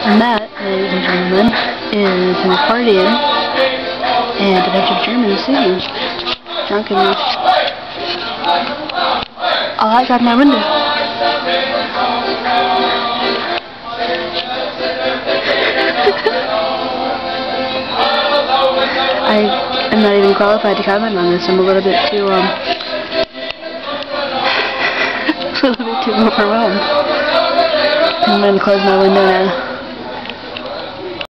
And that, ladies and gentlemen, is an accordion and a bunch of Germans singing drunkenly. All outside my window. I am not even qualified to comment on this. I'm a little bit too, overwhelmed. I'm going to close my window now.